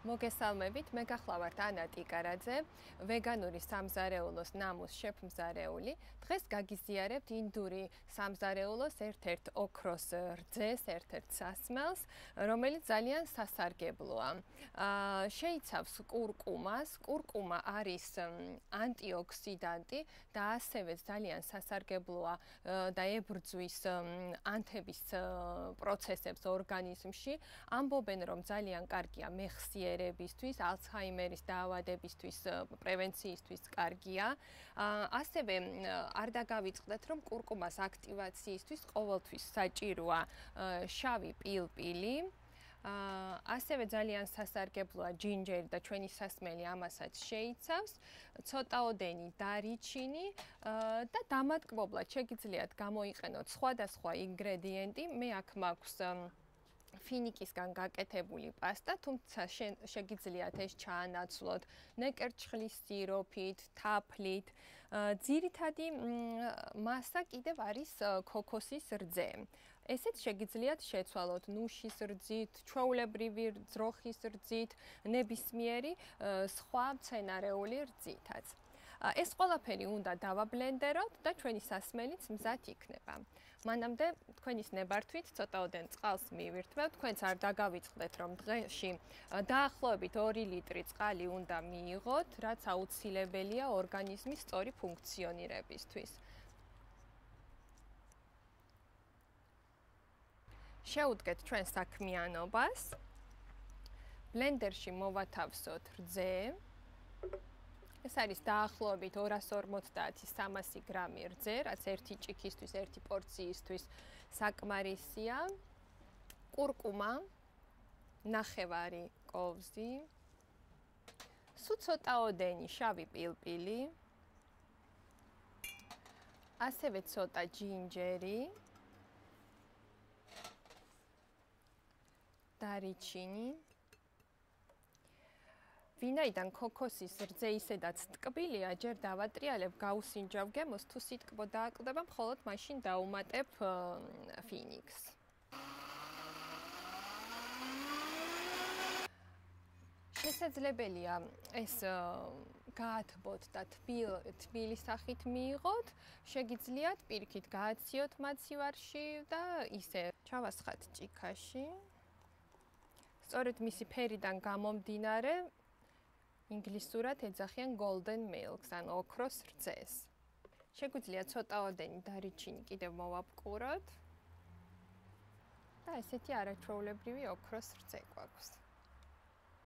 მოგესალმებით, მე გახლავართ ანა ტიკარაძე, ვეგანური სამზარეულოს ნამუს შეფმზარეული. დღეს გაგიზიარებთ ინდური სამზარეულოს ერთ-ერთ ოქროს რძეს, ერთ-ერთ სასმელს, რომელიც ძალიან სასარგებლოა. შეიცავს კურკუმას. კურკუმა არის ანტიოქსიდანტი და ასევე ძალიან სასარგებლოა და ებრძვის ანთების პროცესებს ორგანიზმში. ამბობენ, რომ ძალიან კარგია მეხსიერებისთვის, ალცჰაიმერის დაავადებისთვის, პრევენციისთვის კარგია. ასევე არ დაგავიწყდეთ, რომ კურკუმას აქტივაციისთვის ყოველთვის საჭიროა შავი პილპილი. ასევე ძალიან სასარგებლოა ჯინჯერი და ჩვენი სასმელი ამასაც შეიცავს, ცოტაოდენი დარიჩინი და დამატკბობლად შეგიძლიათ გამოიყენოთ სხვადასხვა ინგრედიენტი. მე აქ მაქვს ფინიკისგან გაკეთებული პასტა, თუმცა შეგიძლიათ ეს ჩაანაცვლოთ ნეკერჩხლის სიროფით, თაფლით. ძირითადი მასა კიდევ არის ქოქოსის რძე. ესეც შეგიძლიათ შეცვალოთ ნუშის რძით, ჩვეულებრივი ძროხის რძით, ნებისმიერი სხვა მცენარეული რძითაც. ეს ყველაფერი უნდა დავაბლენდეროთ და ჩვენი სასმელიც მზად იქნება. მანამდე თქვენის ნებართვით ცოტაოდენ წყალს მივირთმევთ. თქვენც არ დაგავიწყდეთ, რომ დღეში დაახლოებით 2 ლიტრი წყალი უნდა მიიღოთ, რაც აუცილებელია ორგანიზმის სწორი ფუნქციონირებისთვის. შევუდგეთ ჩვენ საქმიანობას. ბლენდერში მოვათავსოთ რძე. ეს არის დაახლოებით 250-300 გრამი რძე, რაც ერთი ჭიქისთვის, ერთი პორციისთვის საკმარისია. კურკუმა, ნახევარი კოვზი, სულ ცოტაოდენი შავი პილპილი, ასევე ცოტა ჯინჯერი, დარიჩინი. ვინაიდან ქოქოსის რძე ისედაც ტკბილია, ჯერ დავატრიალებ, გაუსინჯავ გემოს, თუ სიტკბო დააკლდება, მხოლოდ მაშინ დავუმატებ ფინიკს. შესაძლებელია ეს გაათბოთ და თბილი სახით მიიღოთ, შეგიძლიათ პირიქით გააციოთ მაცივარში და ისე ჩავასხათ ჭიქაში. სწორედ მისი ფერიდან გამომდინარე, ინგლისურად ეძახიან golden milks, ან ოქროს რძეს. შეგვიძლია ცოტაოდენი დარიჩინი კიდევ მოვაპყუროთ და ესეთი არაჩვეულებრივი ოქროს რძე გვაქვს.